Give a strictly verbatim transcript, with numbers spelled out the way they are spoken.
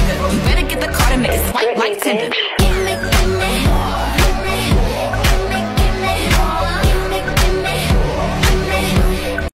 You better get the card and make it swipe like Tinder.